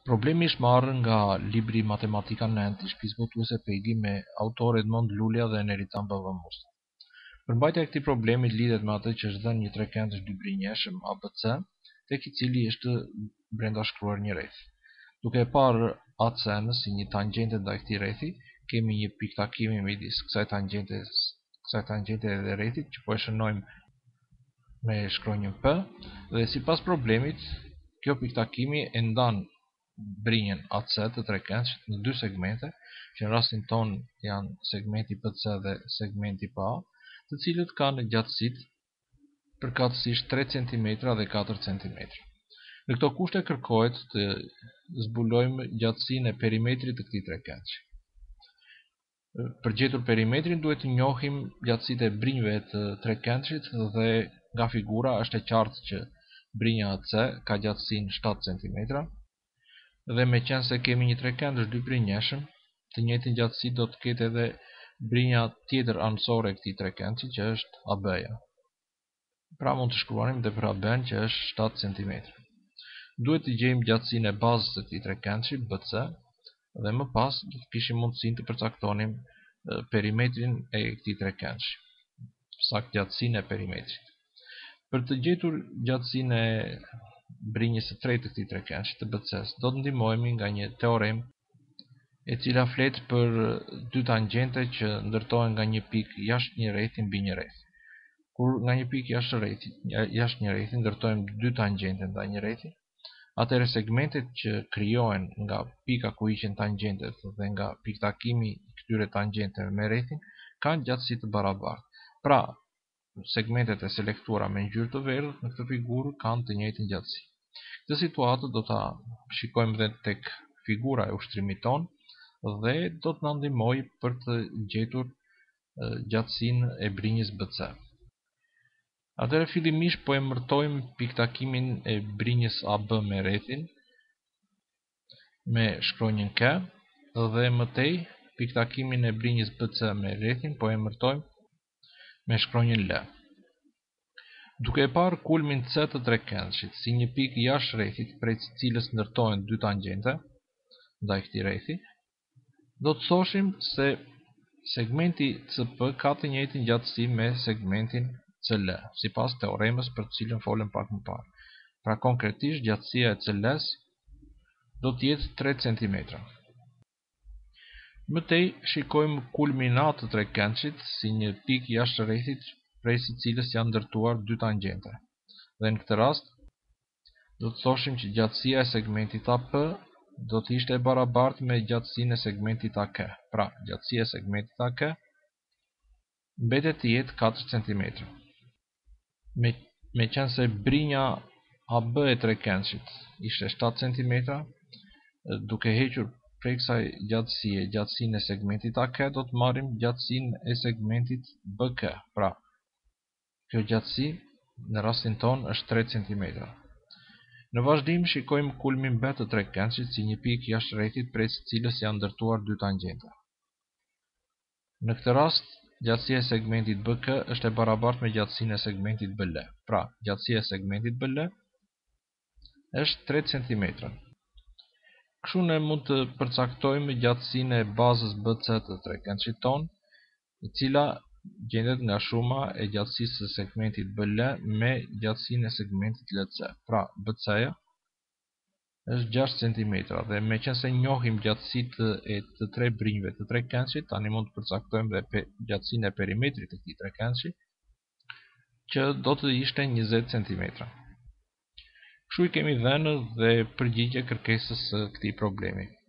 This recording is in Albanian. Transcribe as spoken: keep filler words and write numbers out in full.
Problemi është marrë nga libri Matematika nënt i shtëpisë botuese Pegi me autor Edmond Lulja dhe Neritan Bavamusta. Përmbajtja e këtij problemi lidhet me atë që është dhënë një trekëndësh dy brinjeshëm A B C, tek i cili është brenda shkruar një rreth. Duke e parë A C-n si një tangjente ndaj këtij rrethi, kemi një pikë takimi midis kësaj tangjente, kësaj tangjente dhe rrethit që po e shënojmë me shkronjën P, dhe sipas problemit, kjo pikë takimi e ndan brinjën A C të trekëndshit në dy segmente, që në rastin ton janë segmenti P C dhe segmenti P A, të cilët kanë gjatësitë përkatësisht tre centimetra dhe katër centimetra. Në këto kushte kërkohet të zbulojmë gjatësinë e perimetrit të këtij trekëndshi. Për gjetur perimetrin duhet të njohim gjatësitë e brinjëve të trekëndshit dhe nga figura është e qartë që brinja A C ka gjatësinë shtatë centimetra, dhe me qenë se kemi një trekëndësh dy brinjeshëm, të njëjtën gjatësi do të ketë edhe brinja tjetër anësore e këtij trekëndshi që është A B-ja. Pra mund të shkruanim edhe për A B-n që është shtatë centimetra. Duhet të gjejmë gjatësinë e bazës së këtij trekëndshi B C dhe më pas do të kishim mundësinë të përcaktonim perimetrin e këtij trekëndshi, saktë gjatësinë e perimetrit. Për të gjetur gjatësinë e brinjës së tretë të këtij trekëndshi të B C-s, do të ndihmohemi nga një teoremë e cila flet për dy tangjente që ndërtohen nga një pikë jashtë një rrethi mbi një rreth. Kur nga një pikë jashtë rrethit, jashtë një rrethi ndërtojmë dy tangjente ndaj një rrethi, atëherë segmentet që krijohen nga pika ku hiqen tangjentet dhe nga piktakimi i këtyre tangjenteve me rrethin kanë gjatësi të barabartë. Pra, segmentet e selektuara me ngjyrë të verdhët në këtë figurë kanë të njëjtën gjatësi. Këtë situatë do ta shikojmë edhe tek figura e ushtrimit ton dhe do të na ndihmojë për të gjetur gjatësinë e brinjës B C. Atëherë fillimisht po emërtojmë piktakimin e brinjës A B me rrethin me shkronjën K dhe mëtej piktakimin e brinjës B C me rrethin po emërtojmë me shkronjën L. Duke e parë kulmin C të trekëndshit si një pikë jashtë rrethit prej të cilës ndërtohen dy tangjente ndaj këtij rrethi, do të thoshim se segmenti C P ka të njëjtën gjatësi me segmentin C L, sipas teoremës për të cilën folëm pak më parë. Pra konkretisht gjatësia e C L-s do të jetë tre centimetra. Mëtej shikojmë kulmin A të trekëndshit si një pikë jashtë rrethit prej së cilës janë ndërtuar dy tangjente. Dhe në këtë rast do të thoshim që gjatësia e segmentit A P do të ishte e barabartë me gjatësinë e segmentit A K. Pra, gjatësia e segmentit A K mbetet të jetë katër centimetra. Me, me qenë se brinja A B e trekëndshit ishte shtatë centimetra, duke hequr prej kësaj gjatësie gjatësinë e segmentit A K, do të marrim gjatësinë e segmentit B K. Pra, kjo gjatësi në rastin ton është tre centimetra. Në vazhdim shikojmë kulmin B të trekëndshit si një pikë jashtë rrethit prej së cilës janë ndërtuar dy tangjente. Në këtë rast, gjatësia e segmentit B K është e barabartë me gjatësinë e segmentit B L. Pra, gjatësia e segmentit B L është tre centimetra. Kështu ne mund të përcaktojmë gjatësinë e bazës B C të trekëndshit ton, e cila gjendet nga shuma e gjatësisë së segmentit B L me gjatësinë e segmentit L C. Pra, B C-ja është gjashtë centimetra dhe me qenë se njohim gjatësitë e të tre brinjëve të trekëndshit, tani mund të përcaktojmë dhe gjatësinë e perimetrit të këtij trekëndshi, që do të ishte njëzet centimetra. Kështu i kemi dhënë dhe përgjigje kërkesës së këtij problemi.